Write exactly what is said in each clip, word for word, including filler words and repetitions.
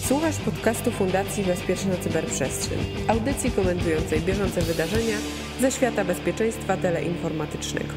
Słuchasz podcastu Fundacji Bezpieczna Cyberprzestrzeń, audycji komentującej bieżące wydarzenia ze świata bezpieczeństwa teleinformatycznego.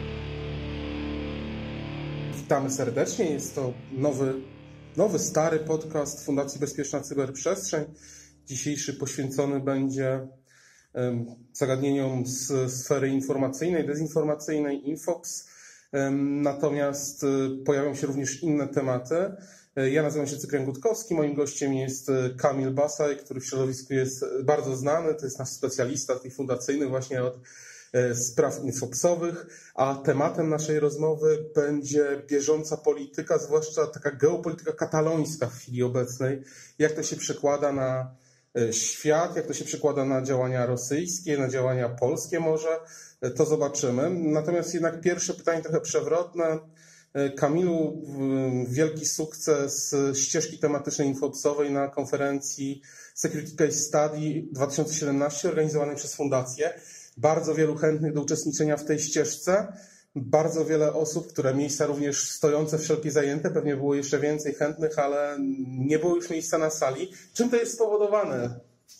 Witamy serdecznie. Jest to nowy, nowy, stary podcast Fundacji Bezpieczna Cyberprzestrzeń. Dzisiejszy poświęcony będzie um, zagadnieniom z sfery informacyjnej, dezinformacyjnej, Infox. Um, natomiast um, pojawią się również inne tematy. Ja nazywam się Cyprian Gutkowski, moim gościem jest Kamil Basaj, który w środowisku jest bardzo znany, to jest nasz specjalista taki fundacyjny właśnie od spraw infoxowych, a tematem naszej rozmowy będzie bieżąca polityka, zwłaszcza taka geopolityka katalońska w chwili obecnej, jak to się przekłada na świat, jak to się przekłada na działania rosyjskie, na działania polskie może, to zobaczymy. Natomiast jednak pierwsze pytanie trochę przewrotne. Kamilu, wielki sukces ścieżki tematycznej infoxowej na konferencji Security Case Study dwa tysiące siedemnaście organizowanej przez Fundację. Bardzo wielu chętnych do uczestniczenia w tej ścieżce. Bardzo wiele osób, które miejsca również stojące wszelkie zajęte, pewnie było jeszcze więcej chętnych, ale nie było już miejsca na sali. Czym to jest spowodowane?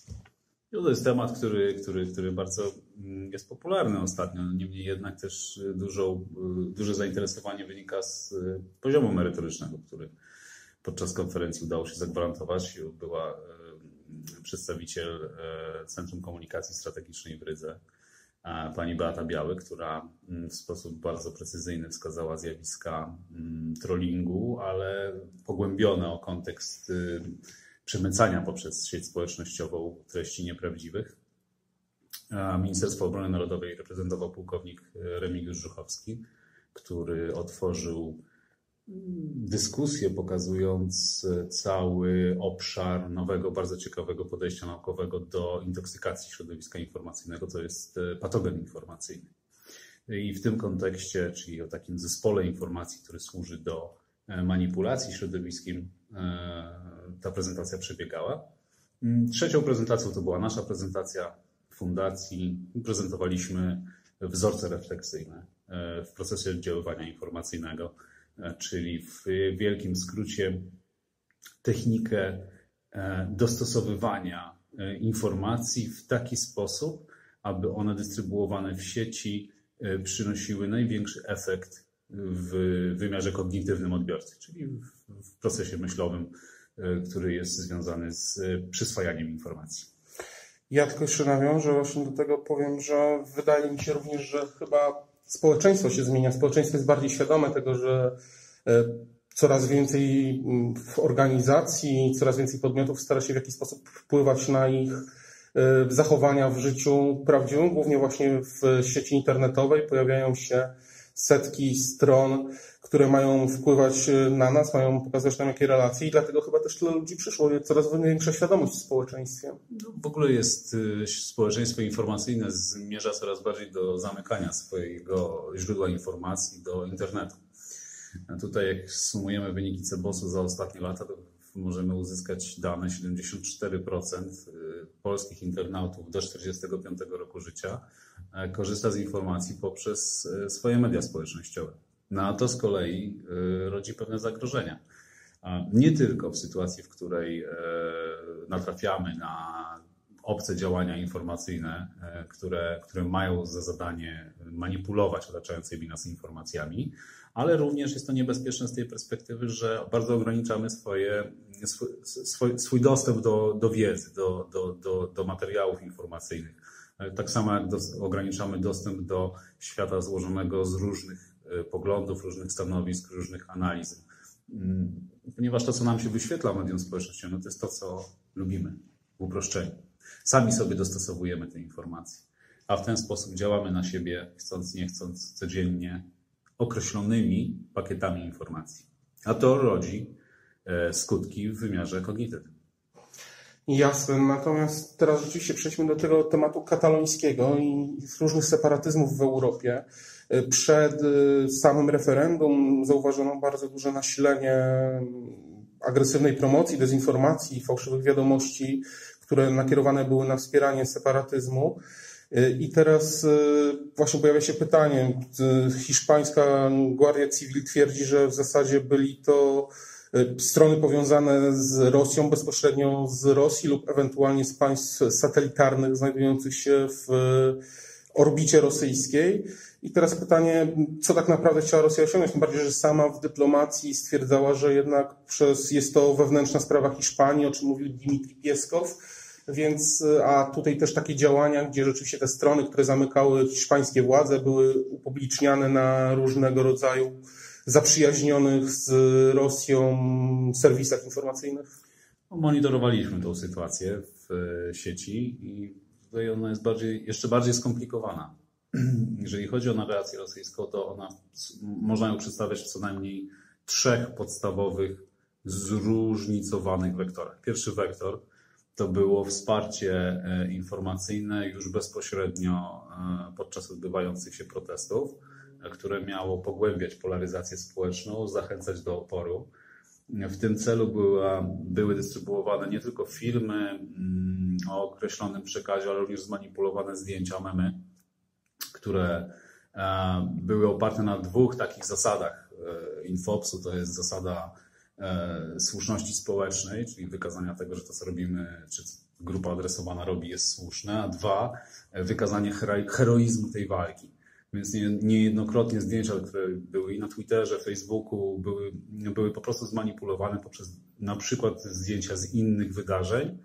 To jest temat, który, który, który bardzo jest popularny ostatnio. Niemniej jednak też dużo, duże zainteresowanie wynika z poziomu merytorycznego, który podczas konferencji udało się zagwarantować. Była przedstawiciel Centrum Komunikacji Strategicznej w Rydze, pani Beata Biały, która w sposób bardzo precyzyjny wskazała zjawiska trollingu, ale pogłębione o kontekst przemycania poprzez sieć społecznościową treści nieprawdziwych. Ministerstwo Obrony Narodowej reprezentował pułkownik Remigiusz Żuchowski, który otworzył dyskusję pokazując cały obszar nowego, bardzo ciekawego podejścia naukowego do intoksykacji środowiska informacyjnego, to jest patogen informacyjny. I w tym kontekście, czyli o takim zespole informacji, który służy do manipulacji środowiskiem, ta prezentacja przebiegała. Trzecią prezentacją to była nasza prezentacja fundacji. Prezentowaliśmy wzorce refleksyjne w procesie oddziaływania informacyjnego, czyli w wielkim skrócie technikę dostosowywania informacji w taki sposób, aby one dystrybuowane w sieci przynosiły największy efekt w wymiarze kognitywnym odbiorcy, czyli w procesie myślowym, który jest związany z przyswajaniem informacji. Ja tylko jeszcze nawiążę właśnie do tego, powiem, że wydaje mi się również, że chyba społeczeństwo się zmienia. Społeczeństwo jest bardziej świadome tego, że coraz więcej organizacji, coraz więcej podmiotów stara się w jakiś sposób wpływać na ich zachowania w życiu prawdziwym, głównie właśnie w sieci internetowej. Pojawiają się setki stron, które mają wpływać na nas, mają pokazać nam jakie relacje i dlatego chyba też tyle ludzi przyszło, coraz większa świadomość w społeczeństwie. No, w ogóle jest społeczeństwo informacyjne zmierza coraz bardziej do zamykania swojego źródła informacji do internetu. A tutaj jak sumujemy wyniki Cebosu za ostatnie lata, to możemy uzyskać dane siedemdziesiąt cztery procent polskich internautów do czterdziestego piątego roku życia korzysta z informacji poprzez swoje media społecznościowe. No a to z kolei rodzi pewne zagrożenia. Nie tylko w sytuacji, w której natrafiamy na obce działania informacyjne, które, które mają za zadanie manipulować otaczającymi nas informacjami, ale również jest to niebezpieczne z tej perspektywy, że bardzo ograniczamy swoje, swój, swój dostęp do, do wiedzy, do, do, do, do materiałów informacyjnych. Tak samo jak do, ograniczamy dostęp do świata złożonego z różnych poglądów, różnych stanowisk, różnych analiz. Ponieważ to, co nam się wyświetla w medium społecznościowym, to jest to, co lubimy w uproszczeniu. Sami sobie dostosowujemy te informacje, a w ten sposób działamy na siebie, chcąc nie chcąc, codziennie określonymi pakietami informacji. A to rodzi skutki w wymiarze kognitywnym. Jasne, natomiast teraz rzeczywiście przejdźmy do tego tematu katalońskiego i różnych separatyzmów w Europie. Przed samym referendum zauważono bardzo duże nasilenie agresywnej promocji, dezinformacji, fałszywych wiadomości, które nakierowane były na wspieranie separatyzmu. I teraz właśnie pojawia się pytanie. Hiszpańska Guardia Civil twierdzi, że w zasadzie byli to strony powiązane z Rosją, bezpośrednio z Rosji lub ewentualnie z państw satelitarnych znajdujących się w orbicie rosyjskiej. I teraz pytanie, co tak naprawdę chciała Rosja osiągnąć? Tym bardziej, że sama w dyplomacji stwierdzała, że jednak przez, jest to wewnętrzna sprawa Hiszpanii, o czym mówił Dmitrij Pieskow, więc, a tutaj też takie działania, gdzie rzeczywiście te strony, które zamykały hiszpańskie władze, były upubliczniane na różnego rodzaju zaprzyjaźnionych z Rosją serwisach informacyjnych? Monitorowaliśmy tą sytuację w sieci i tutaj ona jest bardziej, jeszcze bardziej skomplikowana. Jeżeli chodzi o narrację rosyjską, to ona, można ją przedstawiać w co najmniej trzech podstawowych, zróżnicowanych wektorach. Pierwszy wektor to było wsparcie informacyjne już bezpośrednio podczas odbywających się protestów, które miało pogłębiać polaryzację społeczną, zachęcać do oporu. W tym celu była, były dystrybuowane nie tylko filmy o określonym przekazie, ale również zmanipulowane zdjęcia, memy, które były oparte na dwóch takich zasadach Infopsu. To jest zasada słuszności społecznej, czyli wykazania tego, że to, co robimy, czy grupa adresowana robi, jest słuszne, a dwa, wykazanie heroizmu tej walki. Więc nie, niejednokrotnie zdjęcia, które były i na Twitterze, Facebooku, były, były po prostu zmanipulowane poprzez na przykład zdjęcia z innych wydarzeń,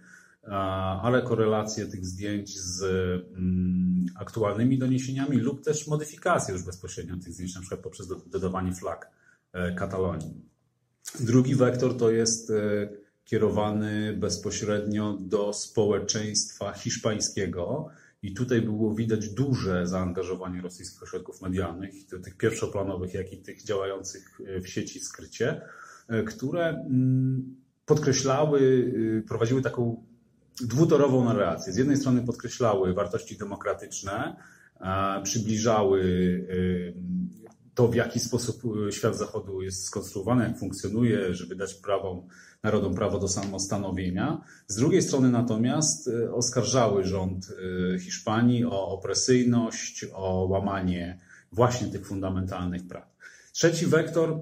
ale korelacje tych zdjęć z mm, aktualnymi doniesieniami lub też modyfikacje już bezpośrednio tych zdjęć, na przykład poprzez dodawanie flag Katalonii. Drugi wektor to jest kierowany bezpośrednio do społeczeństwa hiszpańskiego i tutaj było widać duże zaangażowanie rosyjskich ośrodków medialnych, tych pierwszoplanowych, jak i tych działających w sieci skrycie, które podkreślały, prowadziły taką dwutorową narrację. Z jednej strony podkreślały wartości demokratyczne, przybliżały to, w jaki sposób świat zachodu jest skonstruowany, jak funkcjonuje, żeby dać prawom, narodom prawo do samostanowienia. Z drugiej strony natomiast oskarżały rząd Hiszpanii o opresyjność, o łamanie właśnie tych fundamentalnych praw. Trzeci wektor,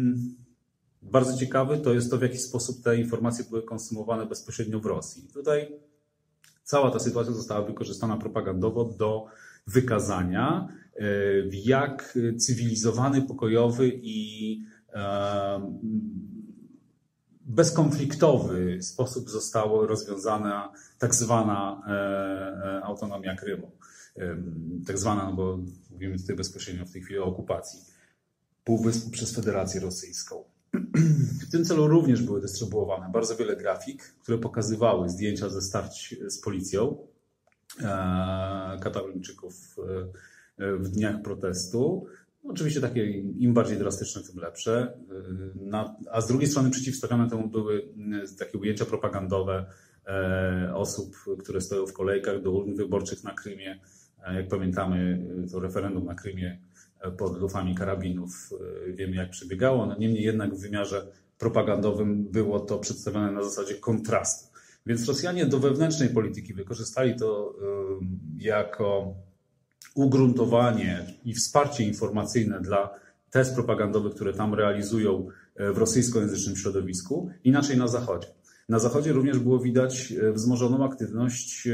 bardzo ciekawy, to jest to, w jaki sposób te informacje były konsumowane bezpośrednio w Rosji. Tutaj cała ta sytuacja została wykorzystana propagandowo do wykazania, w jak cywilizowany, pokojowy i bezkonfliktowy sposób została rozwiązana tak zwana autonomia Krymu. Tak zwana, no bo mówimy tutaj bezpośrednio w tej chwili o okupacji Półwyspu przez Federację Rosyjską. W tym celu również były dystrybuowane bardzo wiele grafik, które pokazywały zdjęcia ze starć z policją Katalończyków w dniach protestu. Oczywiście takie im bardziej drastyczne, tym lepsze. A z drugiej strony przeciwstawione temu były takie ujęcia propagandowe osób, które stoją w kolejkach do urn wyborczych na Krymie. Jak pamiętamy, to referendum na Krymie pod lufami karabinów wiemy, jak przebiegało. No, niemniej jednak w wymiarze propagandowym było to przedstawione na zasadzie kontrastu. Więc Rosjanie do wewnętrznej polityki wykorzystali to jako ugruntowanie i wsparcie informacyjne dla tez propagandowych, które tam realizują w rosyjskojęzycznym środowisku, inaczej na Zachodzie. Na Zachodzie również było widać wzmożoną aktywność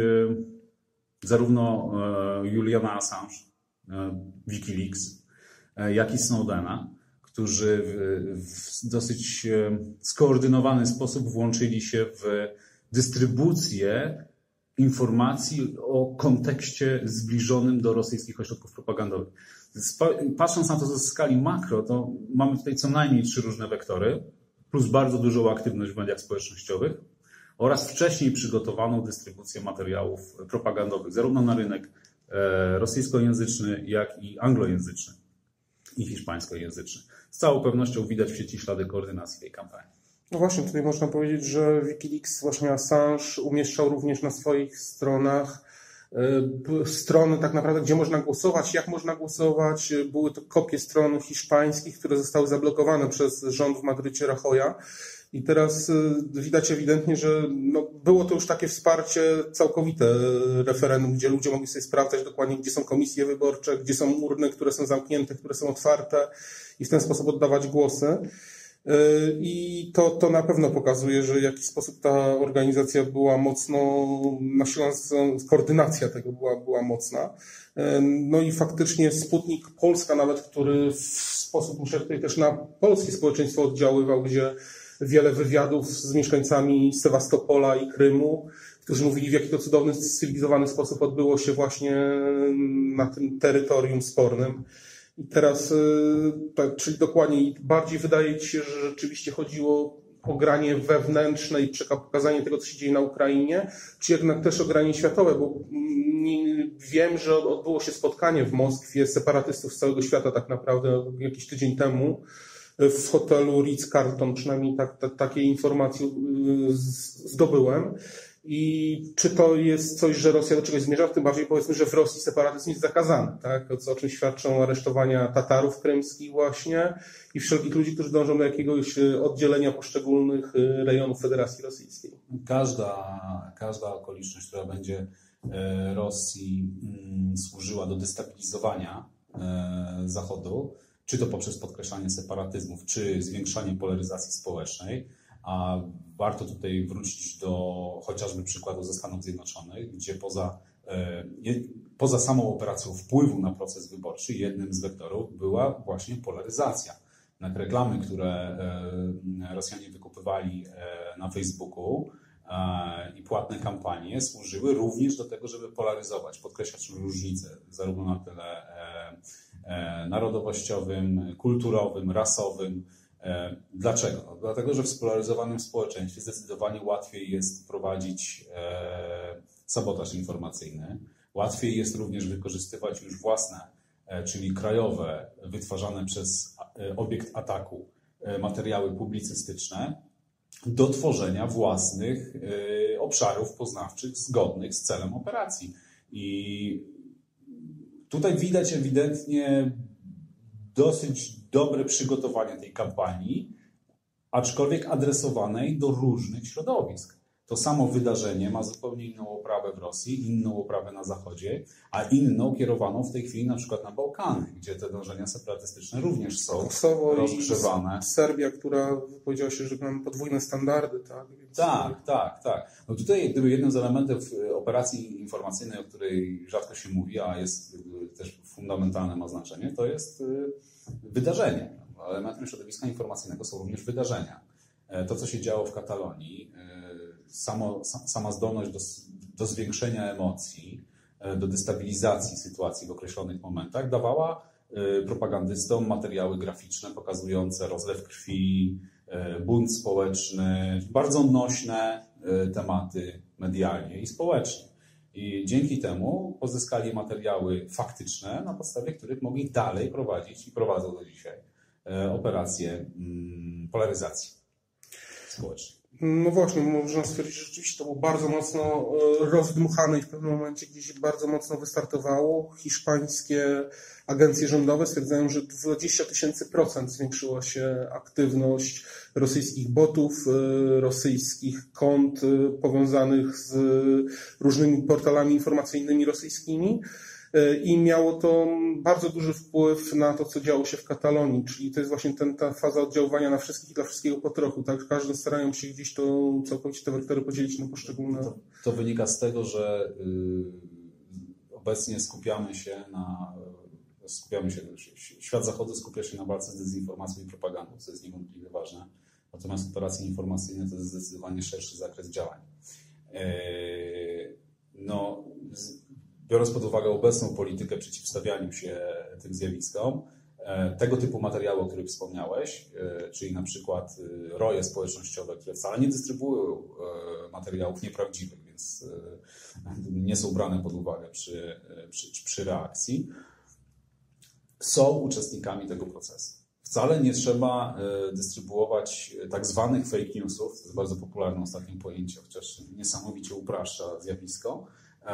zarówno Juliana Assange, Wikileaks, jak i Snowdena, którzy w dosyć skoordynowany sposób włączyli się w dystrybucję informacji o kontekście zbliżonym do rosyjskich ośrodków propagandowych. Patrząc na to ze skali makro, to mamy tutaj co najmniej trzy różne wektory, plus bardzo dużą aktywność w mediach społecznościowych oraz wcześniej przygotowaną dystrybucję materiałów propagandowych, zarówno na rynek rosyjskojęzyczny, jak i anglojęzyczny i hiszpańskojęzyczny. Z całą pewnością widać w sieci ślady koordynacji tej kampanii. No właśnie, tutaj można powiedzieć, że Wikileaks, właśnie Assange, umieszczał również na swoich stronach strony tak naprawdę, gdzie można głosować, jak można głosować. Były to kopie stron hiszpańskich, które zostały zablokowane przez rząd w Madrycie Rajoya. I teraz widać ewidentnie, że no, było to już takie wsparcie całkowite referendum, gdzie ludzie mogli sobie sprawdzać dokładnie, gdzie są komisje wyborcze, gdzie są urny, które są zamknięte, które są otwarte i w ten sposób oddawać głosy. I to, to na pewno pokazuje, że w jakiś sposób ta organizacja była mocno nasilona, koordynacja tego była, była mocna. No i faktycznie Sputnik Polska nawet, który w sposób, myślę, tutaj też na polskie społeczeństwo oddziaływał, gdzie wiele wywiadów z mieszkańcami Sewastopola i Krymu, którzy mówili, w jaki to cudowny, cywilizowany sposób odbyło się właśnie na tym terytorium spornym. I teraz, tak, czyli dokładnie, bardziej wydaje ci się, że rzeczywiście chodziło o granie wewnętrzne i pokazanie tego, co się dzieje na Ukrainie, czy jednak też o granie światowe, bo wiem, że odbyło się spotkanie w Moskwie separatystów z całego świata tak naprawdę jakiś tydzień temu w hotelu Ritz-Carlton, przynajmniej tak, tak, takie informacje zdobyłem. I czy to jest coś, że Rosja do czegoś zmierza? Tym bardziej powiedzmy, że w Rosji separatyzm jest zakazany, tak? O czym świadczą aresztowania Tatarów krymskich właśnie i wszelkich ludzi, którzy dążą do jakiegoś oddzielenia poszczególnych rejonów Federacji Rosyjskiej. Każda, każda okoliczność, która będzie Rosji służyła do destabilizowania Zachodu, czy to poprzez podkreślanie separatyzmów, czy zwiększanie polaryzacji społecznej, a warto tutaj wrócić do chociażby przykładu ze Stanów Zjednoczonych, gdzie poza, poza samą operacją wpływu na proces wyborczy jednym z wektorów była właśnie polaryzacja. Jednak reklamy, które Rosjanie wykupywali na Facebooku i płatne kampanie służyły również do tego, żeby polaryzować, podkreślać różnice zarówno na tyle narodowościowym, kulturowym, rasowym. Dlaczego? No, dlatego, że w spolaryzowanym społeczeństwie zdecydowanie łatwiej jest prowadzić e, sabotaż informacyjny. Łatwiej jest również wykorzystywać już własne, e, czyli krajowe, wytwarzane przez e, obiekt ataku e, materiały publicystyczne do tworzenia własnych e, obszarów poznawczych zgodnych z celem operacji. I tutaj widać ewidentnie dosyć dobre przygotowanie tej kampanii, aczkolwiek adresowanej do różnych środowisk. To samo wydarzenie ma zupełnie inną oprawę w Rosji, inną oprawę na Zachodzie, a inną kierowaną w tej chwili na przykład na Bałkany, gdzie te dążenia separatystyczne również są Kosowo rozgrzewane. I Serbia, która powiedziała się, że mamy podwójne standardy. Tak, Więc... tak, tak. tak. No tutaj gdyby jednym z elementów operacji informacyjnej, o której rzadko się mówi, a jest też fundamentalne ma znaczenie, to jest wydarzenie. Elementem środowiska informacyjnego są również wydarzenia. To, co się działo w Katalonii, samo, sama zdolność do, do zwiększenia emocji, do destabilizacji sytuacji w określonych momentach dawała propagandystom materiały graficzne pokazujące rozlew krwi, bunt społeczny, bardzo nośne tematy medialnie i społecznie. I dzięki temu pozyskali materiały faktyczne, na podstawie których mogli dalej prowadzić i prowadzą do dzisiaj operacje polaryzacji społecznej. No właśnie, można stwierdzić, że rzeczywiście to było bardzo mocno rozdmuchane i w pewnym momencie gdzieś bardzo mocno wystartowało. Hiszpańskie agencje rządowe stwierdzają, że dwadzieścia tysięcy procent zwiększyła się aktywność rosyjskich botów, rosyjskich kont powiązanych z różnymi portalami informacyjnymi rosyjskimi. I miało to bardzo duży wpływ na to, co działo się w Katalonii, czyli to jest właśnie ten, ta faza oddziaływania na wszystkich i dla wszystkiego po trochu. Tak? Każdy starają się gdzieś to całkowicie te wektory podzielić na poszczególne. To, to wynika z tego, że y, obecnie skupiamy się na skupiamy się, świat zachodu skupia się na walce z dezinformacją i propagandą, co jest niewątpliwie ważne. Natomiast operacje informacyjne to jest zdecydowanie szerszy zakres działań. Yy, no, biorąc pod uwagę obecną politykę przeciwstawianiu się tym zjawiskom, tego typu materiały, o których wspomniałeś, czyli na przykład roje społecznościowe, które wcale nie dystrybuują materiałów nieprawdziwych, więc nie są brane pod uwagę przy, przy, przy reakcji, są uczestnikami tego procesu. Wcale nie trzeba dystrybuować tak zwanych fake newsów, to jest bardzo popularne ostatnie pojęcie, chociaż niesamowicie upraszcza zjawisko,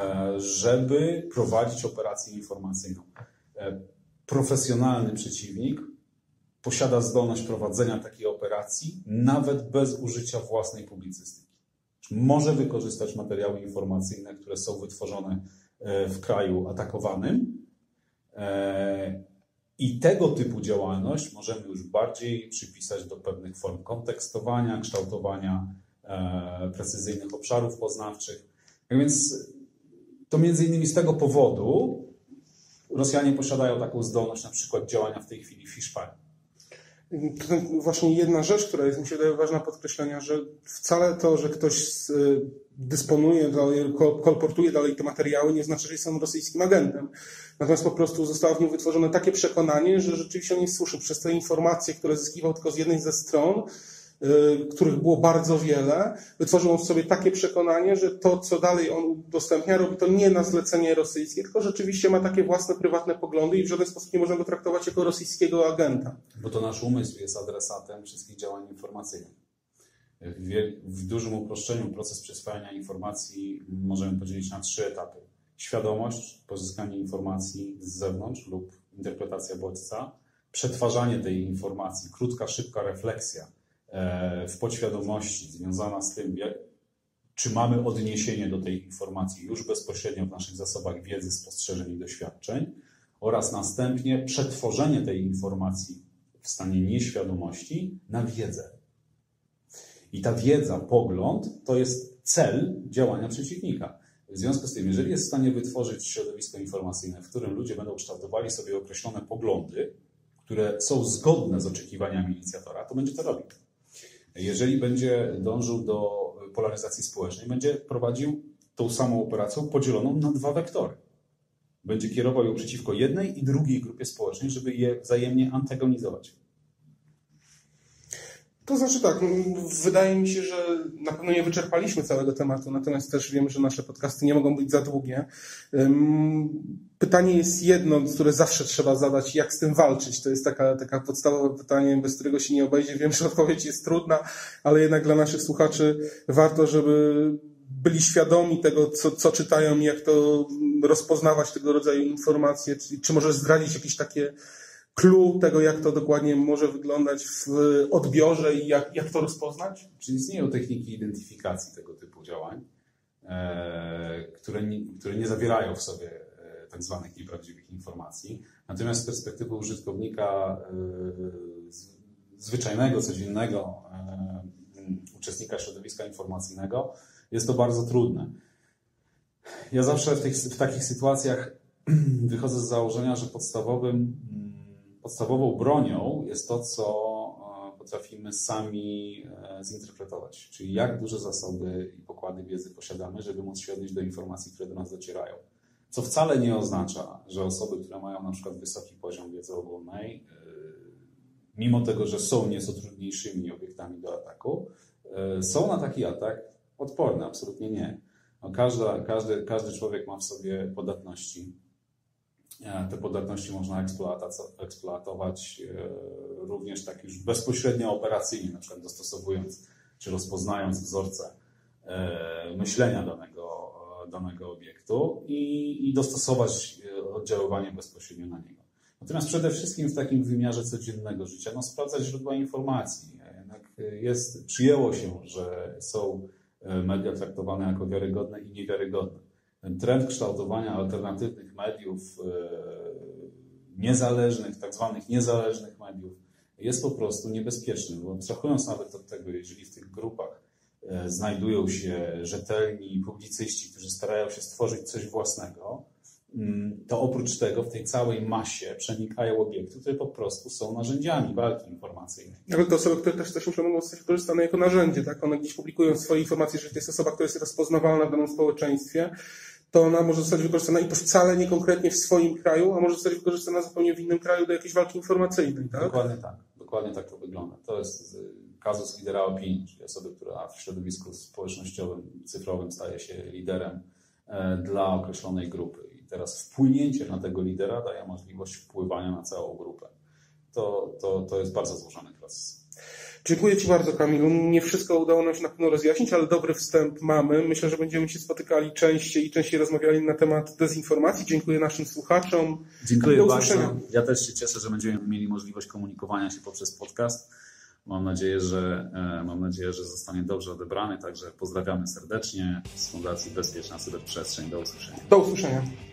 żeby prowadzić operację informacyjną. Profesjonalny przeciwnik posiada zdolność prowadzenia takiej operacji nawet bez użycia własnej publicystyki. Może wykorzystać materiały informacyjne, które są wytworzone w kraju atakowanym I tego typu działalność możemy już bardziej przypisać do pewnych form kontekstowania, kształtowania e, precyzyjnych obszarów poznawczych. Tak więc to między innymi z tego powodu Rosjanie posiadają taką zdolność na przykład działania w tej chwili w Hiszpanii. Właśnie jedna rzecz, która jest mi się wydaje ważna podkreślenia, że wcale to, że ktoś dysponuje dalej, kolportuje dalej te materiały, nie znaczy, że jest on rosyjskim agentem. Natomiast po prostu zostało w nim wytworzone takie przekonanie, że rzeczywiście on jest słuszny. Przez te informacje, które zyskiwał tylko z jednej ze stron, których było bardzo wiele, wytworzył on w sobie takie przekonanie, że to, co dalej on udostępnia, robi to nie na zlecenie rosyjskie, tylko rzeczywiście ma takie własne, prywatne poglądy i w żaden sposób nie można go traktować jako rosyjskiego agenta. Bo to nasz umysł jest adresatem wszystkich działań informacyjnych. W, w dużym uproszczeniu proces przyswajania informacji możemy podzielić na trzy etapy. Świadomość, pozyskanie informacji z zewnątrz lub interpretacja bodźca, przetwarzanie tej informacji, krótka, szybka refleksja w podświadomości związana z tym, jak, czy mamy odniesienie do tej informacji już bezpośrednio w naszych zasobach wiedzy, spostrzeżeń i doświadczeń, oraz następnie przetworzenie tej informacji w stanie nieświadomości na wiedzę. I ta wiedza, pogląd, to jest cel działania przeciwnika. W związku z tym, jeżeli jest w stanie wytworzyć środowisko informacyjne, w którym ludzie będą kształtowali sobie określone poglądy, które są zgodne z oczekiwaniami inicjatora, to będzie to robił. Jeżeli będzie dążył do polaryzacji społecznej, będzie prowadził tą samą operację podzieloną na dwa wektory. Będzie kierował ją przeciwko jednej i drugiej grupie społecznej, żeby je wzajemnie antagonizować. To znaczy tak, wydaje mi się, że na pewno nie wyczerpaliśmy całego tematu, natomiast też wiemy, że nasze podcasty nie mogą być za długie. Pytanie jest jedno, które zawsze trzeba zadać, jak z tym walczyć. To jest taka, taka podstawowe pytanie, bez którego się nie obejdzie. Wiem, że odpowiedź jest trudna, ale jednak dla naszych słuchaczy warto, żeby byli świadomi tego, co, co czytają i jak to rozpoznawać tego rodzaju informacje. Czy, czy możesz zdradzić jakieś takie clue tego, jak to dokładnie może wyglądać w odbiorze i jak, jak to rozpoznać? Czyli istnieją techniki identyfikacji tego typu działań, e, które, nie, które nie zawierają w sobie e, tak zwanych nieprawdziwych informacji. Natomiast z perspektywy użytkownika e, z, zwyczajnego, codziennego e, uczestnika środowiska informacyjnego jest to bardzo trudne. Ja zawsze w, tych, w takich sytuacjach wychodzę z założenia, że podstawowym Podstawową bronią jest to, co potrafimy sami zinterpretować, czyli jak duże zasoby i pokłady wiedzy posiadamy, żeby móc się odnieść do informacji, które do nas docierają. Co wcale nie oznacza, że osoby, które mają na przykład wysoki poziom wiedzy ogólnej, mimo tego, że są nieco trudniejszymi obiektami do ataku, są na taki atak odporne. Absolutnie nie. No każda, każdy, każdy człowiek ma w sobie podatności. Te podatności można eksploatować również tak już bezpośrednio operacyjnie, na przykład dostosowując czy rozpoznając wzorce myślenia danego, danego obiektu i, i dostosować oddziaływanie bezpośrednio na niego. Natomiast przede wszystkim w takim wymiarze codziennego życia no, sprawdzać źródła informacji. Jednak jest, przyjęło się, że są media traktowane jako wiarygodne i niewiarygodne. Ten trend kształtowania alternatywnych mediów, niezależnych, tak zwanych niezależnych mediów, jest po prostu niebezpieczny, bo abstrahując nawet od tego, jeżeli w tych grupach znajdują się rzetelni publicyści, którzy starają się stworzyć coś własnego, to oprócz tego w tej całej masie przenikają obiekty, które po prostu są narzędziami walki informacyjnej. Ale to osoby, które też, też muszą mogą zostać wykorzystane jako narzędzie, tak? One gdzieś publikują swoje informacje, że to jest osoba, która jest rozpoznawalna w danym społeczeństwie, to ona może zostać wykorzystana i to wcale nie konkretnie w swoim kraju, a może zostać wykorzystana zupełnie w innym kraju do jakiejś walki informacyjnej, tak? Dokładnie tak. Dokładnie tak to wygląda. To jest kazus lidera opinii, czyli osoby, która w środowisku społecznościowym, cyfrowym staje się liderem dla określonej grupy. I teraz wpłynięcie na tego lidera daje możliwość wpływania na całą grupę. To, to, to jest bardzo złożony proces. Dziękuję Ci bardzo, Kamilu. Nie wszystko udało nam się na pewno rozjaśnić, ale dobry wstęp mamy. Myślę, że będziemy się spotykali częściej i częściej rozmawiali na temat dezinformacji. Dziękuję naszym słuchaczom. Dziękuję bardzo. Ja też się cieszę, że będziemy mieli możliwość komunikowania się poprzez podcast. Mam nadzieję, że, mam nadzieję, że zostanie dobrze odebrany. Także pozdrawiamy serdecznie z Fundacji Bezpieczna Cyberprzestrzeń. Do usłyszenia. Do usłyszenia.